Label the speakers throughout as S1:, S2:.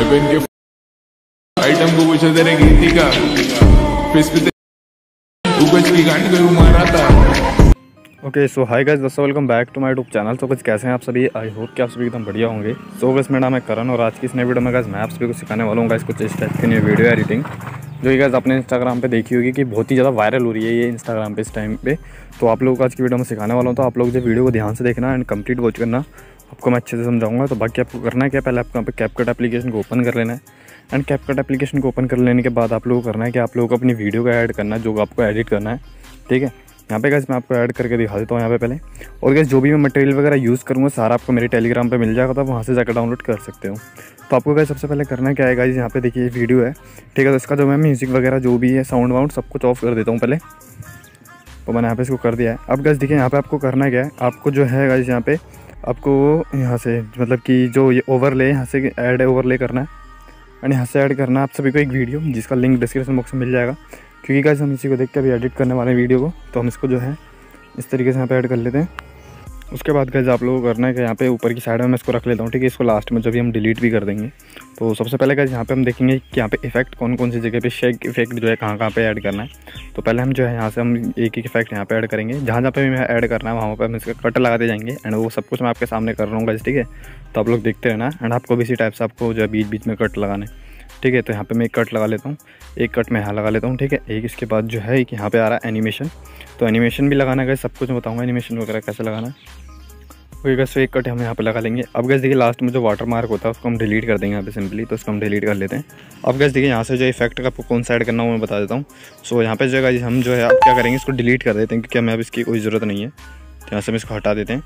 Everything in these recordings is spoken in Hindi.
S1: पे इनके आइटम को पूछे तेरे गीती का फिस पे उपज की गांड को मारा था।
S2: ओके सो हाय गाइस, दोस्तों welcome back to my YouTube channel. तो कुछ कैसे हैं आप सभी? आई होप कि आप सभी एकदम बढ़िया होंगे। सो गाइस, मेरा नाम है करण और आज की इस नई वीडियो में गाइस मैं आप सभी को सिखाने वाला हूँ गाइस कुछ इस टाइप की नई वीडियो एडिटिंग जो कि गाइस आपने इंस्टाग्राम पे देखी होगी कि बहुत ही ज़्यादा वायरल हो रही है ये इंस्टाग्राम पे इस टाइम पे। तो आप लोगों को आज की वीडियो में सिखाने वाला हूँ, तो आप लोग जो वीडियो को ध्यान से देखना एंड कंप्लीट वॉच करना, आपको मैं अच्छे से समझाऊंगा। तो बाकी आपको करना है क्या, पहले आपको यहाँ पे कैपकट एप्लीकेशन को ओपन कर लेना है एंड कैपकट एप्लीकेशन को ओपन कर लेने के बाद आप लोगों को करना है कि आप लोगों को अपनी वीडियो को ऐड करना है जो आपको एडिट करना है। ठीक है, यहाँ पे गाइस मैं आपको ऐड करके दिखा देता हूँ यहाँ पे पहले। और गाइस जो भी मैं मटेरियल वगैरह यूज़ करूँगा सारा आपको मेरे टेलीग्राम पे मिल जाएगा, तो आप वहाँ से जाकर डाउनलोड कर सकते हो। तो आपको गाइस सबसे पहले करना क्या है गाइस, यहाँ पे देखिए वीडियो है, ठीक है। तो इसका जो मैं म्यूज़िक वगैरह जो भी है साउंड वाउंड सब कुछ ऑफ कर देता हूँ पहले। तो मैंने यहाँ पे इसको कर दिया है। अब गाइस देखिए यहाँ पे आपको करना क्या है, आपको जो है गाइस यहाँ पे आपको यहाँ से मतलब कि जो ये ओवरले यहाँ से ऐड ओवरले करना है एंड यहाँ से ऐड करना है आप सभी को एक वीडियो जिसका लिंक डिस्क्रिप्शन बॉक्स में मिल जाएगा। क्योंकि गाइस हम इसी को देख के अभी एडिट करने वाले हैं वीडियो को, तो हम इसको जो है इस तरीके से यहाँ पे ऐड कर लेते हैं। उसके बाद गाइस आप लोगों को करना है कि यहाँ पे ऊपर की साइड में मैं इसको रख लेता हूँ, ठीक है। इसको लास्ट में जब भी हम डिलीट भी कर देंगे तो सबसे पहले गाइस यहाँ पे हम देखेंगे कि यहाँ पे इफेक्ट कौन कौन सी जगह पे शेक इफेक्ट जो है कहाँ पे ऐड करना है। तो पहले हम जो है यहाँ से हम एक एक इफेक्ट यहाँ पे ऐड करेंगे, जहाँ पे भी ऐड करना है वहाँ पर हम इसका कट लगाते जाएंगे एंड वो सब कुछ मैं आपके सामने कर रहा हूँ गाइस, ठीक है। तो आप लोग देखते रहना एंड आपको भी इसी टाइप से आपको जो है बीच बीच में कट लगाना है, ठीक है। तो यहाँ पे मैं एक कट लगा लेता हूँ, एक कट मैं यहाँ लगा लेता हूँ, ठीक है। एक इसके बाद जो है कि यहाँ पे आ रहा है एनिमेशन, तो एनिमेशन भी लगाना है, सब कुछ मैं बताऊँगा एनिमेशन वगैरह कैसे लगाना है। ओके गाइस, तो एक कट हम यहाँ पे लगा लेंगे। अब गाइस देखिए लास्ट में जो वाटर मार्क होता है उसको हम डिलीट कर देंगे यहाँ पे सिंपली, तो उसको हम डिलीट कर लेते हैं। अब गाइस देखिए यहाँ से जो इफेक्ट का आपको कौन सा ऐड करना है वो मैं बता देता हूँ। सो यहाँ पे जो है हम जो है आप क्या करेंगे, इसको डिलीट कर देते हैं क्योंकि हमें अब इसकी कोई ज़रूरत नहीं है। तो यहाँ से हम इसको हटा देते हैं।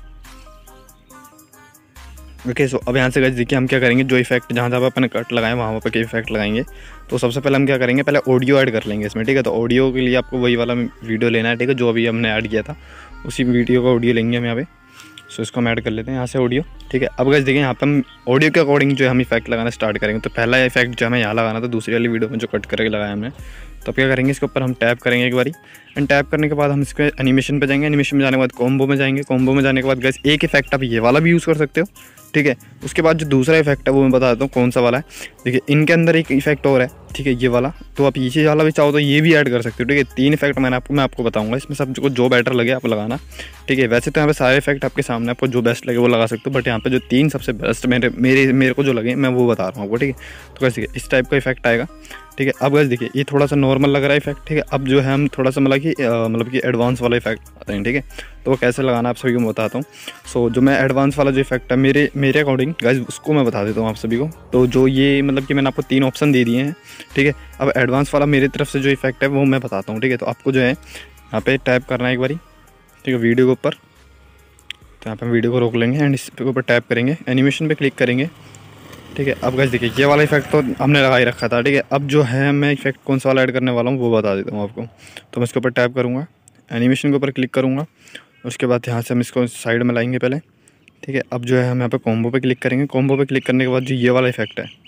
S2: ओके सो अब यहाँ से गाइस देखिए हम क्या करेंगे, जो इफेक्ट जहाँ जहाँ अपन कट लगाएं वहाँ पर के इफेक्ट लगाएंगे। तो सबसे पहले हम क्या करेंगे, पहले ऑडियो ऐड कर लेंगे इसमें, ठीक है। तो ऑडियो के लिए आपको वही वाला वीडियो लेना है, ठीक है, जो अभी हमने ऐड किया था उसी वीडियो का ऑडियो लेंगे हम यहाँ पे। सो इसको हम ऐड कर लेते हैं यहाँ से ऑडियो, ठीक है। अब गाइस देखिए यहाँ पे हम ऑडियो के अकॉर्डिंग जो हम इफेक्ट लगाना स्टार्ट करेंगे। तो पहला इफेक्ट जो हमें यहाँ लगाना था दूसरी वाली वीडियो में जो कट करके लगाया हमने, तो क्या करेंगे, इसके ऊपर हम टैप करेंगे एक बारी एंड टैप करने के बाद हम इसके एनिमेशन पे जाएंगे। एनिमेशन में जाने के बाद कॉम्बो में जाएंगे। कॉम्बो में जाने के बाद गाइस एक इफेक्ट आप ये वाला भी यूज़ कर सकते हो, ठीक है। उसके बाद जो दूसरा इफेक्ट है वो मैं बता देता हूँ कौन सा वाला है। देखिए इनके अंदर एक इफेक्ट और है, ठीक है, ये वाला। तो आप ये वाला भी चाहो तो ये भी ऐड कर सकते हो, ठीक है। 3 इफेक्ट मैं आपको बताऊंगा, इसमें सब जो बेटर लगे आप लगाना, ठीक है। वैसे तो यहाँ पे सारे इफेक्ट आपके सामने, आपको जो बेस्ट लगे वो लगा सकते हो, बट यहाँ पे जो 3 सबसे बेस्ट मेरे को जो लगे मैं वो बता रहा हूँ आपको, ठीक है। तो कैसे इस टाइप का इफेक्ट आएगा, ठीक है। अब गाइस देखिए ये थोड़ा सा नॉर्मल लग रहा है इफेक्ट, ठीक है। अब जो है हम थोड़ा सा मतलब कि एडवांस वाला इफेक्ट आते हैं, ठीक है। तो वो कैसे लगाना आप सभी को मैं बताता हूँ। सो जो मैं एडवांस वाला जो इफेक्ट है मेरे अकॉर्डिंग गाइस उसको मैं बता देता हूँ आप सभी को। तो जो ये मतलब कि मैंने आपको 3 ऑप्शन दे दिए हैं, ठीक है। अब एडवांस वाला मेरी तरफ से जो इफेक्ट है वो मैं बताता हूँ, ठीक है। तो आपको जो है यहाँ पे टैप करना है एक बारी, ठीक है, वीडियो के ऊपर। तो यहाँ पे हम वीडियो को रोक लेंगे एंड इस ऊपर टैप करेंगे, एनिमेशन पे क्लिक करेंगे, ठीक है। अब गाइस देखिए ये वाला इफेक्ट तो हमने लगा ही रखा था, ठीक है। अब जो है मैं इफेक्ट कौन सा वाला ऐड करने वाला हूँ वो बता देता हूँ आपको। तो मैं इसके ऊपर टैप करूँगा, एनिमेशन के ऊपर क्लिक करूँगा, उसके बाद यहाँ से हम इसको साइड में लाएंगे पहले, ठीक है। अब जो है हम यहाँ पे कॉम्बो पे क्लिक करेंगे। कॉम्बो पे क्लिक करने के बाद जो ये वाला इफेक्ट है,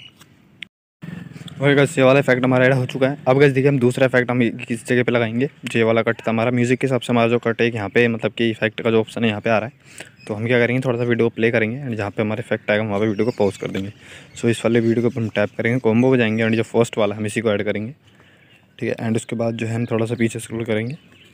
S2: और गाइस ये वाला इफेक्ट हमारा ऐड हो चुका है। अब गाइस देखिए हम दूसरा इफेक्ट हम किस जगह पे लगाएंगे, जो ये वाला कट था हमारा म्यूज़िक के हिसाब से, हमारा जो कट है यहाँ पे मतलब कि इफेक्ट का जो ऑप्शन है यहाँ पे आ रहा है। तो हम क्या करेंगे, थोड़ा सा वीडियो को प्ले करेंगे एंड जहाँ पे हमारा इफेक्ट आएगा वहाँ पे वीडियो को पॉज कर देंगे। सो इस वाले वीडियो को हम टैप करेंगे, कॉम्बो पे जाएंगे एंड जो फर्स्ट वाला हम इसी को ऐड करेंगे, ठीक है। एंड उसके बाद जो है हम थोड़ा सा पीछे स्क्रॉल करेंगे,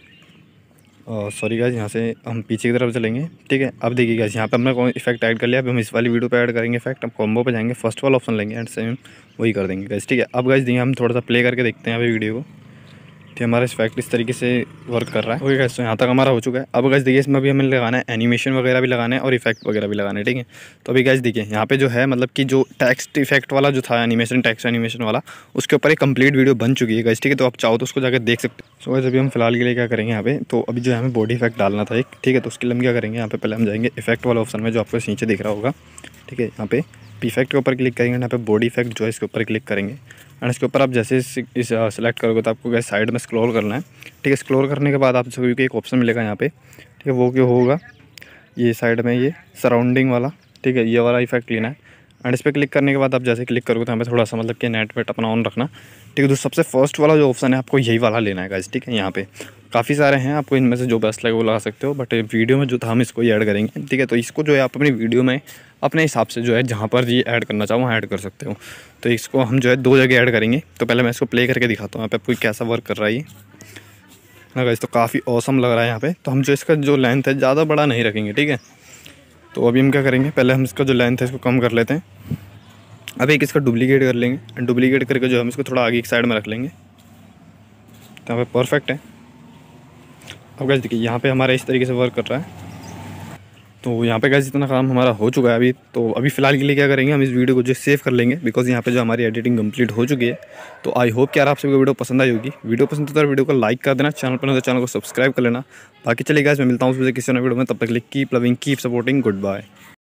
S2: सॉरी गाइस यहाँ से हम पीछे की तरफ चलेंगे, ठीक है। अब देखिए गाइस यहाँ पे हमने कोई इफेक्ट ऐड कर लिया, अब हम इस वाली वीडियो पे ऐड करेंगे इफेक्ट। हम कॉम्बो पे जाएंगे, फर्स्ट वाला ऑप्शन लेंगे एंड सेम वही कर देंगे गाइस, ठीक है। अब गाइस देखिए हम थोड़ा सा प्ले करके देखते हैं यहाँ पे वीडियो को, कि हमारा इफेक्ट इस तरीके से वर्क कर रहा है। ओके गाइस, तो यहाँ तक हमारा हो चुका है। अब गाइस देखिए इसमें भी हमें लगाना है एनिमेशन वगैरह भी लगाना है और इफेक्ट वगैरह भी लगाना है, ठीक है। तो अभी गाइस देखिए यहाँ पे जो है मतलब कि जो टेक्स्ट इफेक्ट वाला जो था एनिमेशन, टेक्स्ट एनिमेशन वाला, उसके ऊपर एक कंप्लीट वीडियो बन चुकी है गाइस, ठीक है। तो आप चाहो तो उसको जाकर देख सकते हो। सो गाइस अभी हम फिलहाल के लिए क्या करेंगे यहाँ पे, तो अभी जो है हमें बॉडी इफेक्ट डालना था एक, ठीक है। तो उसके लिए हम क्या करेंगे, यहाँ पे पहले हम जाएंगे इफेक्ट वाला ऑप्शन में जो आपको नीचे दिख रहा होगा, ठीक है। यहाँ पे इफेक्ट के ऊपर क्लिक करेंगे, यहाँ पे बॉडी इफेक्ट जो है इसके ऊपर क्लिक करेंगे एंड इसके ऊपर आप जैसे इस सेलेक्ट करोगे तो आपको गैस साइड में स्क्रॉल करना है, ठीक है। स्क्रॉल करने के बाद आप सभी को एक ऑप्शन मिलेगा यहाँ पे, ठीक है। वो क्या होगा, ये साइड में ये सराउंडिंग वाला, ठीक है, ये वाला इफेक्ट लेना है एंड इस पर क्लिक करने के बाद आप जैसे क्लिक करोगे तो यहाँ पे थोड़ा सा मतलब कि नेट वेट अपना ऑन रखना, ठीक है। तो सबसे फर्स्ट वाला जो ऑप्शन है आपको यही वाला लेना है गाइस, ठीक है। यहाँ पे काफ़ी सारे हैं, आपको इनमें से जो बेस्ट लगे वो लगा सकते हो, बट वीडियो में जो था हम इसको ही ऐड करेंगे, ठीक है। तो इसको जो है आप अपनी वीडियो में अपने हिसाब से जो है जहाँ पर ये ऐड करना चाहो वहाँ ऐड कर सकते हो। तो इसको हम जो है 2 जगह ऐड करेंगे। तो पहले मैं इसको प्ले करके दिखाता हूँ यहाँ पे आपको कैसा वर्क कर रहा है ये ना गाइस। तो काफ़ी ऑसम लग रहा है यहाँ पे। तो हम जो इसका जो लेंथ है ज़्यादा बड़ा नहीं रखेंगे, ठीक है। तो अभी हम क्या करेंगे, पहले हम इसका जो लेंथ है इसको कम कर लेते हैं। अब एक इसका डुप्लीकेट कर लेंगे, डुप्लीकेट करके जो हम इसको थोड़ा आगे की साइड में रख लेंगे, तो यहाँ पे परफेक्ट है। अब गाइस देखिए यहाँ पे हमारा इस तरीके से वर्क कर रहा है। तो यहाँ पे गाइस इतना काम हमारा हो चुका है अभी। तो अभी फ़िलहाल के लिए क्या करेंगे, हम इस वीडियो को जो सेव कर लेंगे, बिकॉज यहाँ पे जो हमारी एडिटिंग कंप्लीट हो चुकी है। तो आई होप कि यार आप सभी को वीडियो पसंद आई होगी। वीडियो पसंद तो वीडियो को लाइक कर देना, चैनल पर नहीं तो चैनल को सब्सक्राइब कर लेना। बाकी चलिए गाइस मैं मिलता हूँ उसमें किसी नए वीडियो में, तब तक के लिए keep loving keep supporting, good bye.